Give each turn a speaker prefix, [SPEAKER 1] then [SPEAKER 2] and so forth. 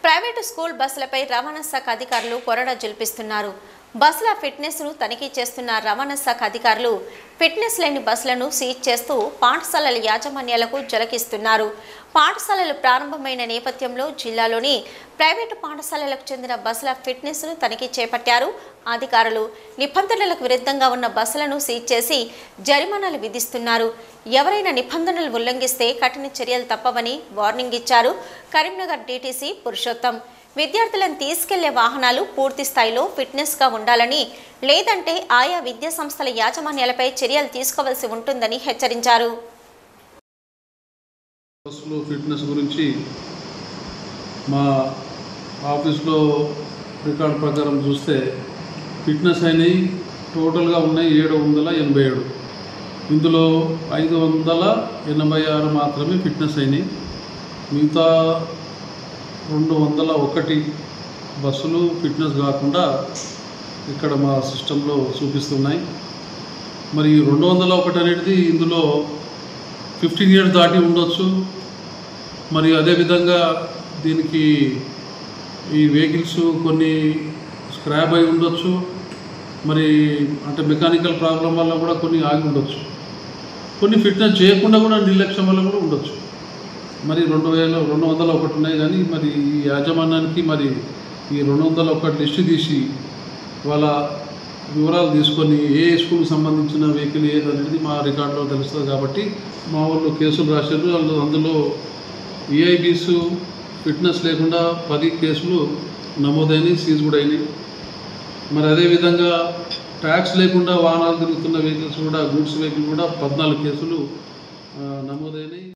[SPEAKER 1] Private school బస్సులపై రవాణా శాఖ అధికారులు కొరడా జల్పిస్తున్నారు. బస్సుల ఫిట్నెస్ ను తనిఖీ చేస్తున్న రవాణా శాఖ అధికారులు ఫిట్నెస్ లేని బస్సులను సీజ్ చేస్తూ పాఠశాలల యాజమాన్యాలకు జలకిస్తున్నారు. పాఠశాలలు ప్రారంభమైన నేపథ్యంలో జిల్లాలోని ప్రైవేటు పాఠశాలలకు చెందిన బస్సుల ఫిట్నెస్ ను తనిఖీ చేపట్టారు అధికారులు. నిబంధనలకు విరుద్ధంగా ఉన్న బస్సులను సీజ్ చేసి జరిమానాలు విధిస్తున్నారు. ఎవరైనా నిబంధనలు ఉల్లంఘిస్తే కఠిన చర్యలు తప్పవని వార్నింగ్ ఇచ్చారు కరీంనగర్ డీటీసీ పురుషోత్తం. విద్యార్థులను తీసుకెళ్లే వాహనాలు పూర్తి స్థాయిలో ఫిట్నెస్ గా ఉండాలని, లేదంటే ఆయా విద్యా సంస్థల యాజమాన్యాలపై చర్యలు తీసుకోవాల్సి ఉంటుందని హెచ్చరించారు.
[SPEAKER 2] ఫిట్నెస్ గురించి మా ఆఫీస్లో రికార్డ్ ప్రకారం చూస్తే ఫిట్నెస్ అయినవి టోటల్గా ఉన్నాయి 787. ఇందులో 586 మాత్రమే ఫిట్నెస్ అయినాయి. మిగతా 201 బస్సులు ఫిట్నెస్ కాకుండా ఇక్కడ మా సిస్టంలో చూపిస్తున్నాయి. మరి 201 అనేది ఇందులో 15 years దాటి ఉండొచ్చు. మరి అదేవిధంగా దీనికి ఈ వెహికల్స్ కొన్ని స్క్రాప్ అయి ఉండొచ్చు. మరి అంటే మెకానికల్ ప్రాబ్లం వల్ల కూడా కొన్ని ఆగి ఉండొచ్చు. కొన్ని ఫిట్నెస్ చేయకుండా కూడా నిర్లక్ష్యం వల్ల కూడా ఉండొచ్చు. మరి 201 ఉన్నాయి. కానీ మరి ఈ యాజమాన్యానికి మరి ఈ 201 లిస్టు తీసి వాళ్ళ వివరాలు తీసుకొని ఏ స్కూల్కి సంబంధించిన వెహికల్ ఏది అనేది మా రికార్డులో తెలుస్తుంది. కాబట్టి మా వాళ్ళు కేసులు రాశారు. అందులో ఈఐబీస్ ఫిట్నెస్ లేకుండా 10 కేసులు నమోదైనవి, సీజ్ కూడా అయినాయి. మరి అదేవిధంగా ట్యాక్స్ లేకుండా వాహనాలు తిరుగుతున్న వెహికల్స్ కూడా, గూడ్స్ వెహికల్ కూడా 14 కేసులు నమోదైనవి.